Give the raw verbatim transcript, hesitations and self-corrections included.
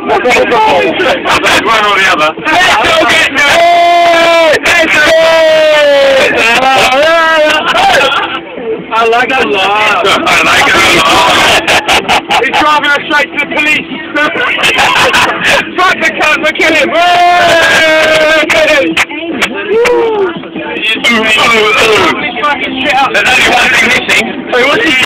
There's one or the other. Let's go get to it! Let's go! I like it a lot. I like it a lot. He's driving us straight to the police. Fuck the cunt, we'll kill him. Oh, oh, oh. Fucking shit up. There's only one thing missing. Wait, what's he